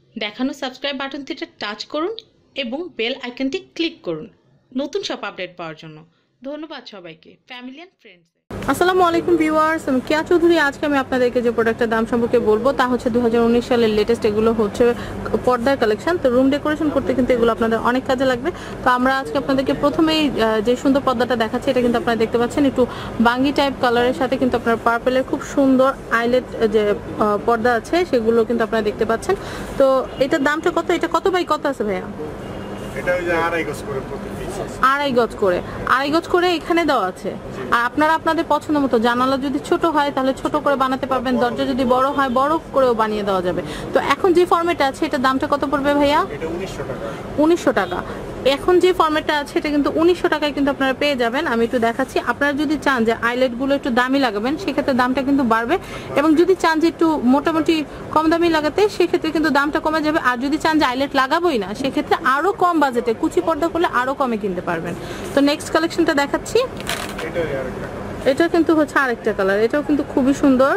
দেখানো subscribe বাটনটিতে touch করুন এবং বেল আইকনটি ক্লিক করুন নতুন সব আপডেট পাওয়ার জন্য। ধন্যবাদ সবাইকে, ফ্যামিলি এন্ড ফ্রেন্ডস। আসসালামু আলাইকুম ভিউয়ার্স, আমি কেয়া চৌধুরী। আজকে আমি আপনাদেরকে যে প্রোডাক্টের দাম সম্পর্কে বলবো তা হচ্ছে 2019 সালের লেটেস্ট। এগুলো হচ্ছে পর্দার কালেকশন। তো রুম ডেকোরেশন করতে কিন্তু এগুলো আপনাদের অনেক কাজে লাগবে। তো আমরা আজকে আপনাদেরকে প্রথমেই যে সুন্দর পর্দাটা দেখাচ্ছি, এটা কিন্তু আপনারা দেখতে পাচ্ছেন একটু বাঙ্গি টাইপ কালারের সাথে কিন্তু আপনার পার্পেলের খুব সুন্দর আইলেট যে পর্দা আছে সেগুলো কিন্তু আপনারা দেখতে পাচ্ছেন। তো এটার দামটা কত? এটা কত বাই কত আছে ভাইয়া? এটা ওই যে আড়াই গজ করে প্রতি পিস আছে। আড়াই গজ করে এখানে দেওয়া আছে। আর আপনারা আপনাদের পছন্দ মতো, জানালা যদি ছোট হয় তাহলে ছোট করে বানাতে পারবেন, দরজা যদি বড় হয় বড় করেও বানিয়ে দেওয়া যাবে। তো এখন যে ফরম্যাট আছে এটার দামটা কত পড়বে ভাইয়া? এটা 1900 টাকা। 1900 টাকা। এখন যে ফরম্যাটটা আছে এটা কিন্তু 1900 টাকায় কিন্তু আপনারা পেয়ে যাবেন। আমি একটু দেখাচ্ছি। আপনারা যদি চান যে আইলেটগুলো একটু দামি লাগাবেন সেক্ষেত্রে দামটা কিন্তু বাড়বে, এবং যদি চান যে একটু মোটামুটি কম দামি লাগাতে সেক্ষেত্রে কিন্তু দামটা কমে যাবে। আর যদি চান যে আইলেট লাগাবোই না সেক্ষেত্রে আরো কম বাজেটে কুচি পর্দা করলে আরো কমে কিনতে পারবেন। তো নেক্সট কালেকশনটা দেখাচ্ছি। এটা কিন্তু হচ্ছে আরেকটা কালার, এটাও কিন্তু খুবই সুন্দর।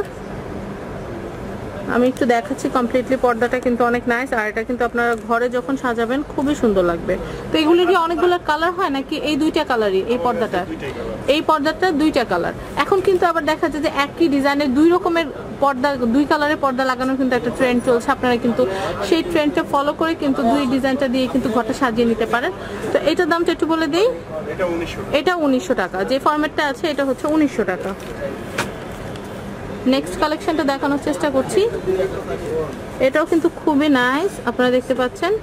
আমি একটু দেখাচ্ছি। কমপ্লিটলি পর্দাটা কিন্তু অনেক নাইস, আর এটা কিন্তু আপনারা ঘরে যখন সাজাবেন খুবই সুন্দর লাগবে। তো এগুলো কি অনেকগুলো কালার হয় নাকি এই দুইটা কালারই? এই পর্দাটা দুইটা কালার। এখন কিন্তু আবার দেখা যায় যে একই ডিজাইনের দুই রকমের পর্দা, দুই কালারের পর্দা লাগানোর কিন্তু একটা ট্রেন্ড চলছে। আপনারা কিন্তু সেই ট্রেন্ডটা ফলো করে কিন্তু দুই ডিজাইনটা দিয়ে কিন্তু ঘরটা সাজিয়ে নিতে পারেন। তো এটার দামটা একটু বলে দেই। এটা 1900 টাকা। যে ফরম্যাটটা আছে এটা হচ্ছে 1900 টাকা। নেক্সট কালেকশনটা দেখানোর চেষ্টা করছি। এটাও কিন্তু খুবই নাইস, আপনারা দেখতে পাচ্ছেন।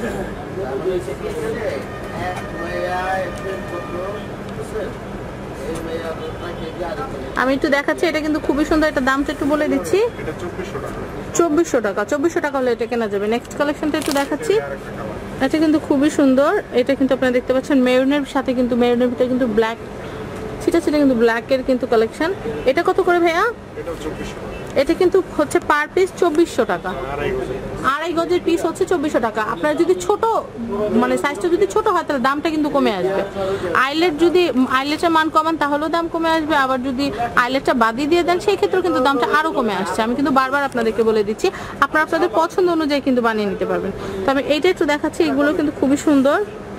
আমি একটু দেখাচ্ছি। এটা কিন্তু খুবই সুন্দর। এটা দামটা একটু বলে দিচ্ছি। 2400 টাকা। 2400 টাকা হলে এটা কেনা যাবে। নেক্সট কালেকশনটা একটু দেখাচ্ছি। এটা কিন্তু খুবই সুন্দর। এটা কিন্তু আপনারা দেখতে পাচ্ছেন মেরুনের সাথে কিন্তু মেরুনের ভিতরে কিন্তু ব্ল্যাক ছিটা কিন্তু ব্ল্যাকের কিন্তু কালেকশন। এটা কত করে ভাইয়া? এটা কিন্তু হচ্ছে পার পিস 2400 টাকা। আড়াই গজের পিস হচ্ছে 2400 টাকা। আপনার যদি ছোট মানে সাইজটা যদি ছোট হয় তাহলে দামটা কিন্তু কমে আসবে। আইলেটের মান কমান তাহলেও দাম কমে আসবে, আবার যদি আইলেটটা বাদি দিয়ে দেন সেই ক্ষেত্রেও কিন্তু দামটা আরো কমে আসছে। আমি কিন্তু বারবার আপনাদেরকে বলে দিচ্ছি, আপনারা আপনাদের পছন্দ অনুযায়ী কিন্তু বানিয়ে নিতে পারবেন। তো আমি এইটা একটু দেখাচ্ছি। এগুলো কিন্তু খুবই সুন্দর,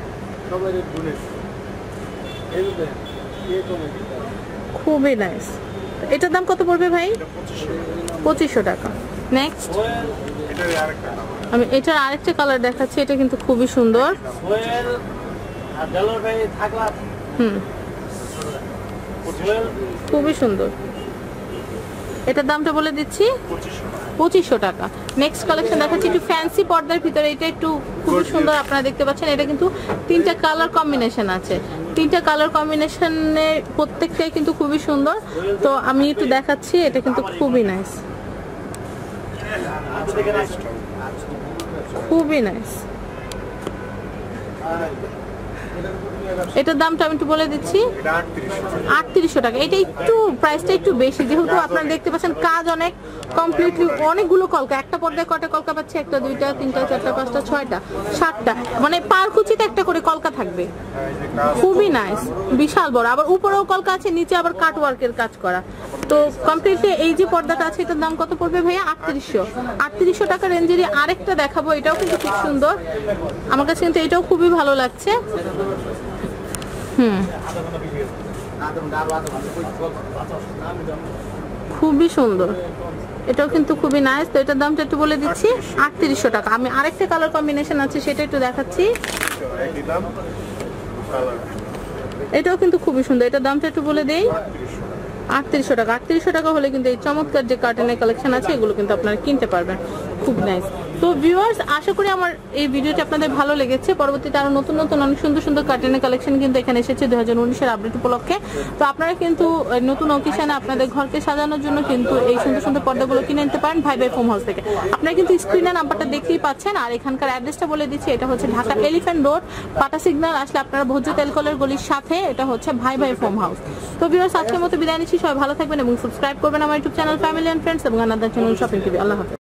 খুবই নাইস। এটার দাম কত পড়বে ভাই? 2500 টাকা। নেক্সট আমি এটার আরেকটা কালার দেখাচ্ছি। এটা কিন্তু খুবই সুন্দর। খুবই সুন্দর। এটার দামটা বলে দিচ্ছি 2500 টাকা। নেক্সট কালেকশন দেখাচ্ছি একটু ফ্যান্সি পর্দার ভিতরে। এটা একটু খুবই সুন্দর, আপনারা দেখতে পাচ্ছেন। এটা কিন্তু তিনটা কালার কম্বিনেশন আছে। তিনটা কালার কম্বিনেশনে প্রত্যেকটাই কিন্তু খুবই সুন্দর। তো আমি একটু দেখাচ্ছি। এটা কিন্তু খুবই নাইস, খুবই নাইস। এটার দামটা আমি একটু বলে দিচ্ছি 3800 টাকা। এটা একটু প্রাইসটা একটু বেশি, যেহেতু আপনারা দেখতে পাচ্ছেন কাজ অনেক কমপ্লিটলি অনেকগুলো কলকা। একটা পর্দায় কয়টা কলকা পাচ্ছে? একটা, দুইটা, তিনটা, চারটা, পাঁচটা, ছয়টা, সাতটা, মানে পার কুচিতে একটা করে কলকা থাকবে। খুবই নাইস, বিশাল বড়। আবার উপরেও কলকা আছে, নিচে আবার কাট ওয়ার্কের কাজ করা। তো কমপ্লিটলি এই যে পর্দাটা আছে এটার দাম কত পড়বে ভাইয়া? 3800 টাকা রেঞ্জেরই আরেকটা দেখাবো। এটাও কিন্তু খুব সুন্দর, আমার কাছে কিন্তু এটাও খুবই ভালো লাগছে। খুবই সুন্দর। এটাও কিন্তু খুবই নাইস। তো এটার দামটা একটু বলে দিচ্ছি 3800 টাকা। আমি আরেকটা কালার কম্বিনেশন আছে সেটা একটু দেখাচ্ছি। এটাও কিন্তু খুবই সুন্দর। এটার দামটা একটু বলে দেই 3800 টাকা। 3800 টাকা হলে কিন্তু এই চমৎকার যে কার্টেনের কালেকশন আছে এগুলো কিন্তু আপনারা কিনতে পারবেন। খুব নাইস। তো ভিউয়ার্স, আশা করি আমার এই ভিডিওটি আপনাদের ভালো লেগেছে। পরবর্তীতে আরো নতুন নতুন অনেক সুন্দর সুন্দর কার্টেনের কালেকশন কিন্তু এখানে এসেছে 2019 এর আপডেট উপলক্ষে। তো আপনারা কিন্তু নতুন অকেশনে আপনাদের ঘরকে সাজানোর জন্য কিন্তু এই সুন্দর সুন্দর পর্দাগুলো কিনে নিতে পারেন ভাই ভাই ফোম হাউস থেকে। আপনারা কিন্তু স্ক্রিনে নাম্বারটা দেখতেই পাচ্ছেন, আর এখানকার অ্যাড্রেসটা বলে দিচ্ছি। এটা হচ্ছে Dhaka elephant road, Bata signal আসলে আপনারা ভোজ্য তেলকলের গলির সাথে এটা হচ্ছে ভাই ভাই ফোম হাউস। তো ভিউয়ার্স, আজকের মতো বিদায় নিচ্ছি। সবাই ভালো থাকবেন এবং সাবস্ক্রাইব করবেন আমার YouTube channel family and friends এবং আনাদার চ্যানেল শপিং টিভি। আল্লাহ হাফেজ।